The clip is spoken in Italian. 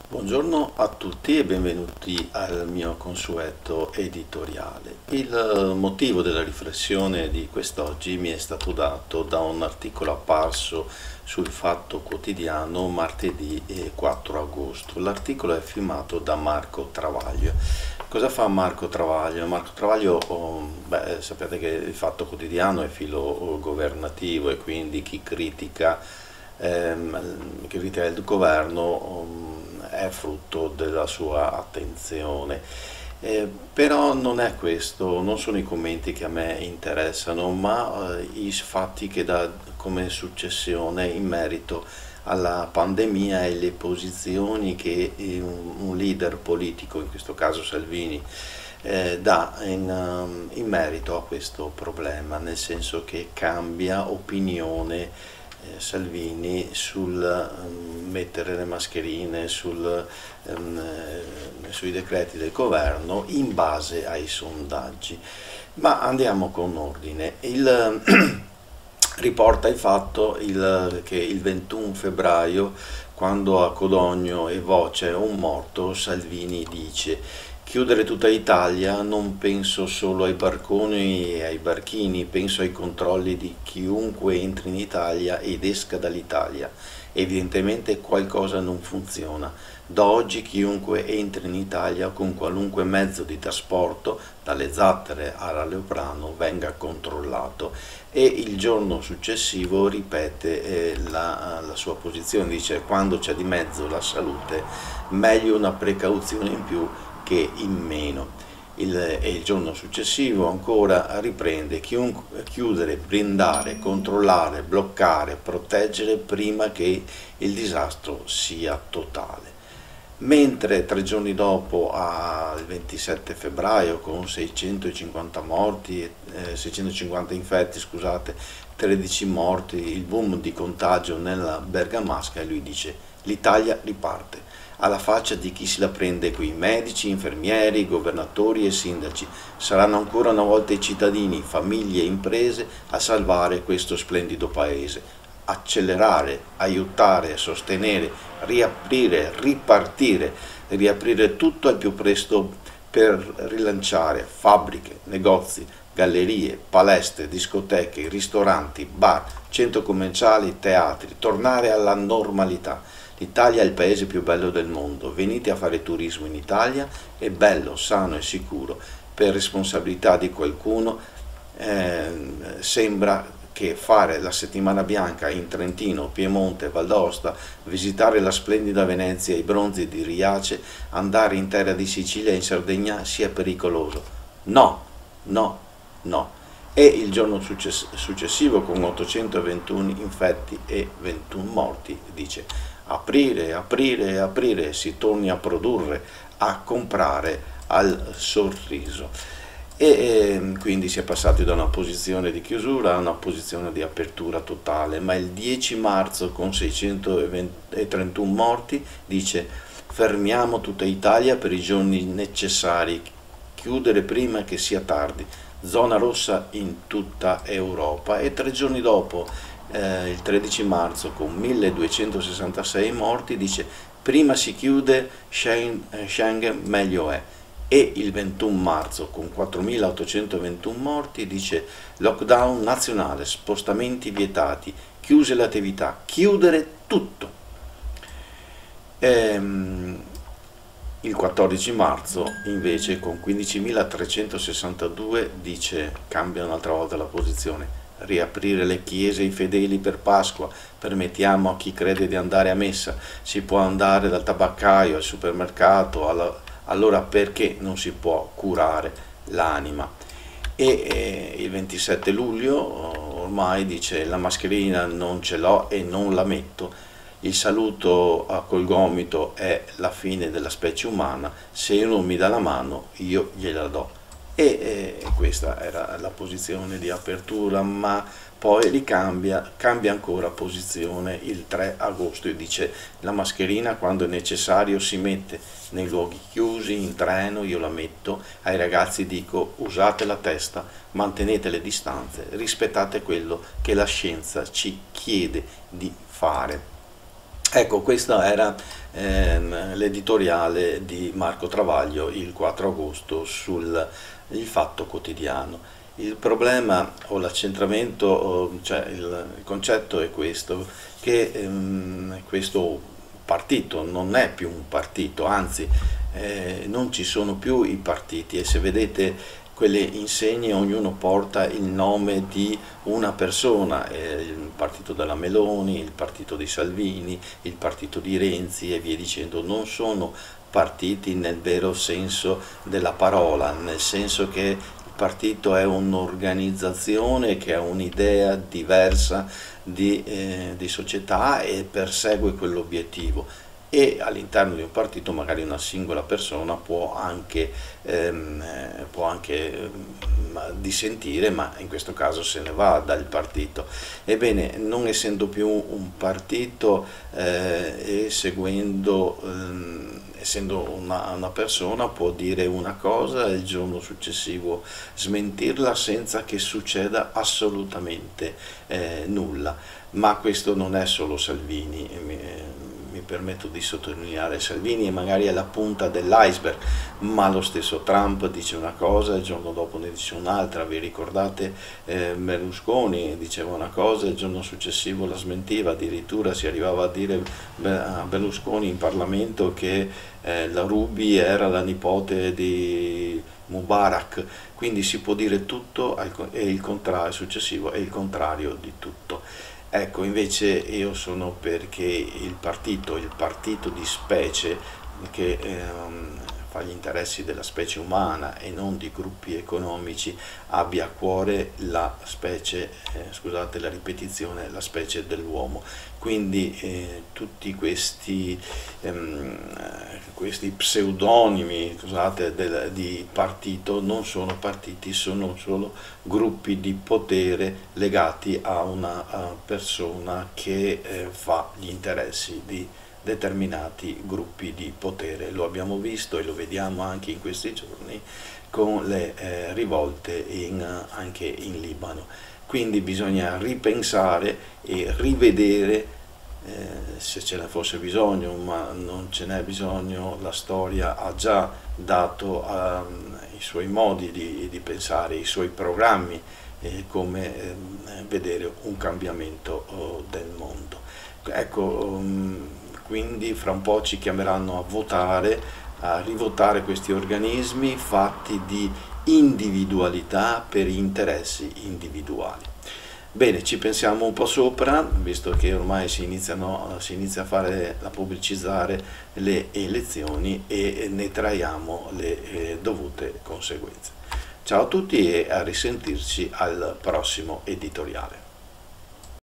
Buongiorno a tutti e benvenuti al mio consueto editoriale. Il motivo della riflessione di quest'oggi mi è stato dato da un articolo apparso sul Fatto Quotidiano martedì 4 agosto. L'articolo è firmato da Marco Travaglio. Cosa fa Marco Travaglio? Marco Travaglio, sapete che il Fatto Quotidiano è filo governativo e quindi chi critica il governo è frutto della sua attenzione. Però non è questo, non sono i commenti che a me interessano, ma i fatti che dà come successione in merito alla pandemia e le posizioni che un leader politico, in questo caso Salvini, dà in merito a questo problema, nel senso che cambia opinione Salvini sul mettere le mascherine sui decreti del governo in base ai sondaggi. Ma andiamo con ordine. Riporta il fatto che il 21 febbraio, quando a Codogno e Voce un morto, Salvini dice: chiudere tutta l'Italia, non penso solo ai barconi e ai barchini, penso ai controlli di chiunque entri in Italia ed esca dall'Italia. Evidentemente qualcosa non funziona. Da oggi chiunque entri in Italia con qualunque mezzo di trasporto, dalle zattere all'aeroplano, venga controllato. E il giorno successivo ripete la sua posizione, dice: quando c'è di mezzo la salute, meglio una precauzione in più che in meno. E il giorno successivo ancora riprende: chiudere, blindare, controllare, bloccare, proteggere prima che il disastro sia totale. Mentre 3 giorni dopo, il 27 febbraio, con 650 morti, 650 infetti, scusate, 13 morti, il boom di contagio nella Bergamasca, e lui dice: l'Italia riparte. Alla faccia di chi se la prende qui: medici, infermieri, governatori e sindaci. Saranno ancora una volta i cittadini, famiglie e imprese a salvare questo splendido paese. Accelerare, aiutare, sostenere, riaprire, ripartire, riaprire tutto al più presto per rilanciare fabbriche, negozi, gallerie, palestre, discoteche, ristoranti, bar, centri commerciali, teatri, tornare alla normalità. L'Italia è il paese più bello del mondo, venite a fare turismo in Italia, è bello, sano e sicuro. Per responsabilità di qualcuno sembra che fare la settimana bianca in Trentino, Piemonte, Val d'Aosta, visitare la splendida Venezia e i bronzi di Riace, andare in terra di Sicilia e in Sardegna sia pericoloso. No, no, no. E il giorno successivo, con 821 infetti e 21 morti, dice: aprire, aprire, aprire, si torni a produrre, a comprare al sorriso. Quindi si è passati da una posizione di chiusura a una posizione di apertura totale, ma il 10 marzo, con 631 morti, dice: fermiamo tutta Italia per i giorni necessari, chiudere prima che sia tardi, zona rossa in tutta Europa. E 3 giorni dopo, il 13 marzo, con 1266 morti, dice: prima si chiude Schengen meglio è. E il 21 marzo, con 4.821 morti, dice: lockdown nazionale, spostamenti vietati, chiuse le attività, chiudere tutto. Il 14 marzo invece, con 15.362, dice, cambia un'altra volta la posizione: riaprire le chiese ai fedeli per Pasqua, permettiamo a chi crede di andare a messa, si può andare dal tabaccaio al supermercato, allora perché non si può curare l'anima? E il 27 luglio ormai dice: la mascherina non ce l'ho e non la metto, il saluto col gomito è la fine della specie umana, se uno mi dà la mano io gliela do. E questa era la posizione di apertura, ma poi cambia ancora posizione il 3 agosto e dice: la mascherina quando è necessario si mette, nei luoghi chiusi, in treno io la metto, ai ragazzi dico: usate la testa, mantenete le distanze, rispettate quello che la scienza ci chiede di fare. Ecco, questo era l'editoriale di Marco Travaglio il 4 agosto sul Il Fatto Quotidiano. Il problema o l'accentramento, cioè il concetto è questo, che questo partito non è più un partito, anzi non ci sono più i partiti, e se vedete quelle insegne ognuno porta il nome di una persona, il partito della Meloni, il partito di Salvini, il partito di Renzi e via dicendo. Non sono partiti nel vero senso della parola, nel senso che il partito è un'organizzazione che ha un'idea diversa di società e persegue quell'obiettivo, e all'interno di un partito magari una singola persona può anche dissentire, ma in questo caso se ne va dal partito. Ebbene, non essendo più un partito e essendo una persona, può dire una cosa e il giorno successivo smentirla senza che succeda assolutamente nulla. Ma questo non è solo Salvini, mi permetto di sottolineare. Salvini e magari è la punta dell'iceberg, ma lo stesso Trump dice una cosa e il giorno dopo ne dice un'altra. Vi ricordate Berlusconi diceva una cosa e il giorno successivo la smentiva, addirittura si arrivava a dire a Berlusconi in Parlamento che la Ruby era la nipote di Mubarak. Quindi si può dire tutto e il contrario successivo è il contrario di tutto. Ecco, invece io sono perché il partito di specie che fa gli interessi della specie umana e non di gruppi economici, abbia a cuore la specie, scusate la ripetizione, la specie dell'uomo. Quindi tutti questi pseudonimi, scusate, di partito non sono partiti, sono solo gruppi di potere legati a una persona che fa gli interessi di determinati gruppi di potere. Lo abbiamo visto e lo vediamo anche in questi giorni con le rivolte anche in Libano. Quindi bisogna ripensare e rivedere, se ce ne fosse bisogno, ma non ce n'è bisogno. La storia ha già dato i suoi modi di pensare, i suoi programmi, come vedere un cambiamento del mondo. Ecco, quindi fra un po' ci chiameranno a votare, a rivotare questi organismi fatti di individualità per interessi individuali. Bene, ci pensiamo un po' sopra, visto che ormai si inizia a pubblicizzare le elezioni e ne traiamo le dovute conseguenze. Ciao a tutti e a risentirci al prossimo editoriale.